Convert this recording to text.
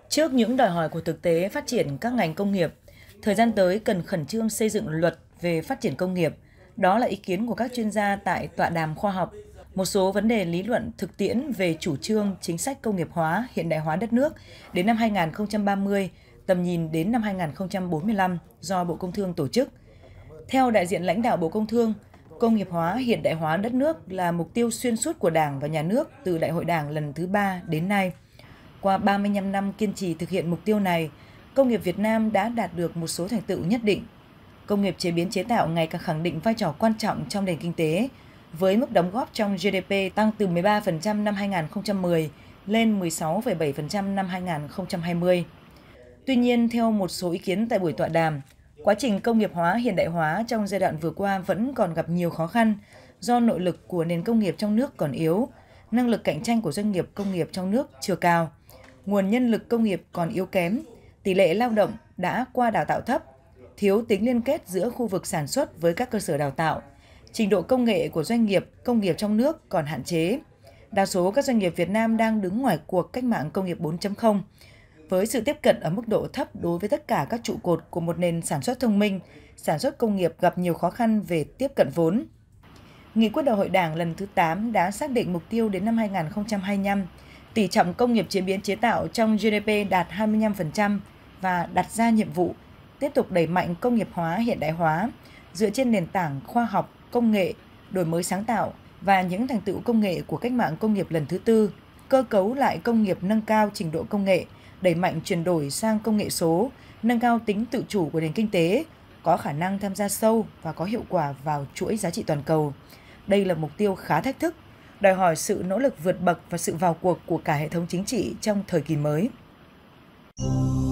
Trước những đòi hỏi của thực tế phát triển các ngành công nghiệp, thời gian tới cần khẩn trương xây dựng luật về phát triển công nghiệp. Đó là ý kiến của các chuyên gia tại tọa đàm khoa học. Một số vấn đề lý luận thực tiễn về chủ trương chính sách công nghiệp hóa, hiện đại hóa đất nước đến năm 2030, tầm nhìn đến năm 2045 do Bộ Công Thương tổ chức. Theo đại diện lãnh đạo Bộ Công Thương, công nghiệp hóa, hiện đại hóa đất nước là mục tiêu xuyên suốt của Đảng và Nhà nước từ Đại hội Đảng lần thứ 3 đến nay. Qua 35 năm kiên trì thực hiện mục tiêu này, công nghiệp Việt Nam đã đạt được một số thành tựu nhất định. Công nghiệp chế biến chế tạo ngày càng khẳng định vai trò quan trọng trong nền kinh tế, với mức đóng góp trong GDP tăng từ 13% năm 2010 lên 16,7% năm 2020. Tuy nhiên, theo một số ý kiến tại buổi tọa đàm, quá trình công nghiệp hóa hiện đại hóa trong giai đoạn vừa qua vẫn còn gặp nhiều khó khăn do nội lực của nền công nghiệp trong nước còn yếu, năng lực cạnh tranh của doanh nghiệp công nghiệp trong nước chưa cao, nguồn nhân lực công nghiệp còn yếu kém, tỷ lệ lao động đã qua đào tạo thấp, thiếu tính liên kết giữa khu vực sản xuất với các cơ sở đào tạo, trình độ công nghệ của doanh nghiệp công nghiệp trong nước còn hạn chế. Đa số các doanh nghiệp Việt Nam đang đứng ngoài cuộc cách mạng công nghiệp 4.0, với sự tiếp cận ở mức độ thấp đối với tất cả các trụ cột của một nền sản xuất thông minh, sản xuất công nghiệp gặp nhiều khó khăn về tiếp cận vốn. Nghị quyết Đại hội Đảng lần thứ 8 đã xác định mục tiêu đến năm 2025, tỷ trọng công nghiệp chế biến chế tạo trong GDP đạt 25% và đặt ra nhiệm vụ tiếp tục đẩy mạnh công nghiệp hóa hiện đại hóa dựa trên nền tảng khoa học, công nghệ, đổi mới sáng tạo và những thành tựu công nghệ của cách mạng công nghiệp lần thứ tư, cơ cấu lại công nghiệp nâng cao trình độ công nghệ, đẩy mạnh chuyển đổi sang công nghệ số, nâng cao tính tự chủ của nền kinh tế, có khả năng tham gia sâu và có hiệu quả vào chuỗi giá trị toàn cầu. Đây là mục tiêu khá thách thức, đòi hỏi sự nỗ lực vượt bậc và sự vào cuộc của cả hệ thống chính trị trong thời kỳ mới.